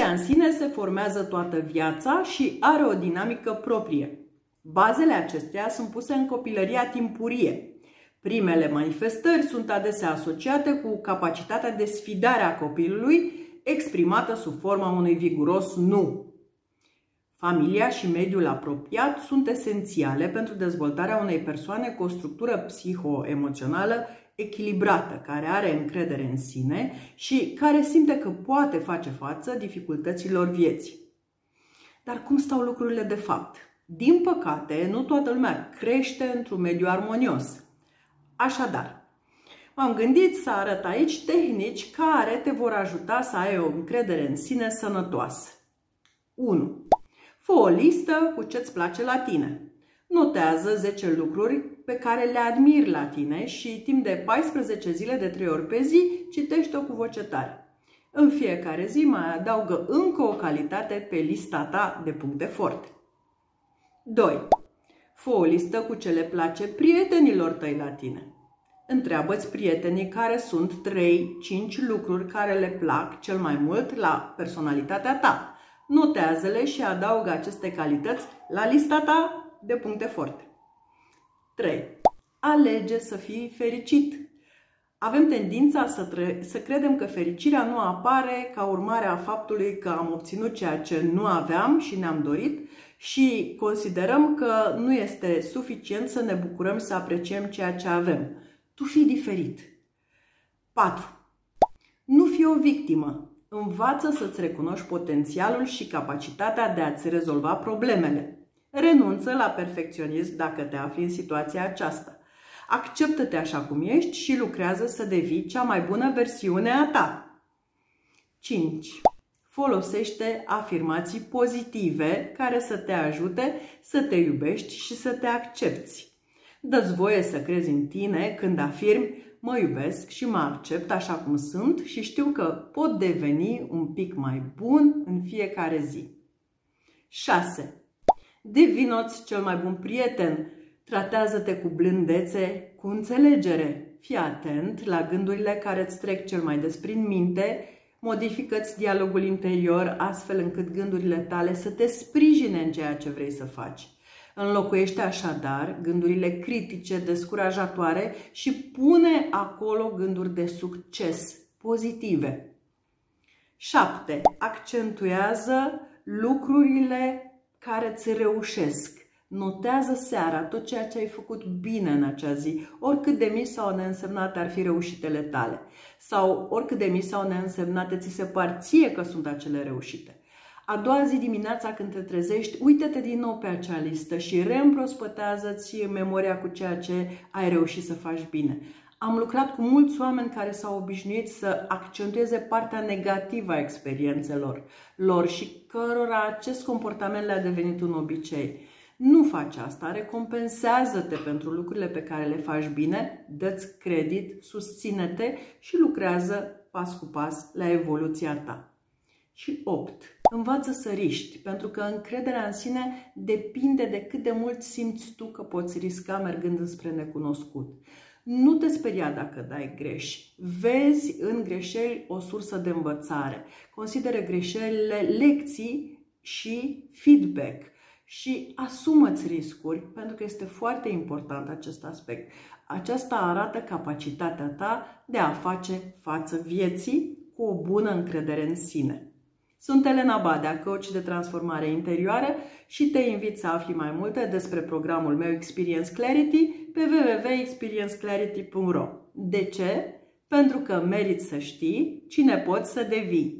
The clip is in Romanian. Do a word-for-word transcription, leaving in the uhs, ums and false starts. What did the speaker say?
în sine se formează toată viața și are o dinamică proprie. Bazele acesteia sunt puse în copilăria timpurie. Primele manifestări sunt adesea asociate cu capacitatea de sfidare a copilului, exprimată sub forma unui viguros nu. Familia și mediul apropiat sunt esențiale pentru dezvoltarea unei persoane cu o structură psiho-emoțională echilibrată, care are încredere în sine și care simte că poate face față dificultăților vieții. Dar cum stau lucrurile de fapt? Din păcate, nu toată lumea crește într-un mediu armonios. Așadar, m-am gândit să arăt aici tehnici care te vor ajuta să ai o încredere în sine sănătoasă. unu. Fă o listă cu ce-ți place la tine. Notează zece lucruri pe care le admiri la tine și timp de paisprezece zile de trei ori pe zi citește-o cu voce tare. În fiecare zi mai adaugă încă o calitate pe lista ta de puncte forte. doi. Fă o listă cu ce le place prietenilor tăi la tine. Întreabă-ți prietenii care sunt trei cinci lucruri care le plac cel mai mult la personalitatea ta. Notează-le și adaugă aceste calități la lista ta de puncte forte. trei. Alege să fii fericit. Avem tendința să, să credem că fericirea nu apare ca urmare a faptului că am obținut ceea ce nu aveam și ne-am dorit și considerăm că nu este suficient să ne bucurăm să apreciem ceea ce avem. Tu fii diferit. patru. Nu fi o victimă. Învață să-ți recunoști potențialul și capacitatea de a-ți rezolva problemele. Renunță la perfecționism dacă te afli în situația aceasta. Acceptă-te așa cum ești și lucrează să devii cea mai bună versiune a ta. cinci. Folosește afirmații pozitive care să te ajute să te iubești și să te accepti. Dă-ți voie să crezi în tine când afirmi: mă iubesc și mă accept așa cum sunt și știu că pot deveni un pic mai bun în fiecare zi. șase. Devino-ți cel mai bun prieten. Tratează-te cu blândețe, cu înțelegere. Fii atent la gândurile care îți trec cel mai des prin minte. Modifică-ți dialogul interior astfel încât gândurile tale să te sprijine în ceea ce vrei să faci. Înlocuiește așadar gândurile critice, descurajatoare și pune acolo gânduri de succes, pozitive. șapte. Accentuează lucrurile care îți reușesc. Notează seara tot ceea ce ai făcut bine în acea zi, oricât de mici sau neînsemnate ar fi reușitele tale. Sau oricât de mici sau neînsemnate ți se par ție că sunt acele reușite. A doua zi dimineața când te trezești, uită-te din nou pe acea listă și reîmprospătează-ți memoria cu ceea ce ai reușit să faci bine. Am lucrat cu mulți oameni care s-au obișnuit să accentueze partea negativă a experiențelor lor și cărora acest comportament le-a devenit un obicei. Nu faci asta, recompensează-te pentru lucrurile pe care le faci bine, dă-ți credit, susține-te și lucrează pas cu pas la evoluția ta. Și opt. Învață să riști, pentru că încrederea în sine depinde de cât de mult simți tu că poți risca mergând înspre necunoscut. Nu te speria dacă dai greș. Vezi în greșeli o sursă de învățare. Consideră greșelile lecții și feedback. Și asumă-ți riscuri, pentru că este foarte important acest aspect. Aceasta arată capacitatea ta de a face față vieții cu o bună încredere în sine. Sunt Elena Badea, coach de transformare interioară și te invit să afli mai multe despre programul meu Experience Clarity pe w w w punct experience clarity punct r o. De ce? Pentru că meriți să știi cine poți să devii.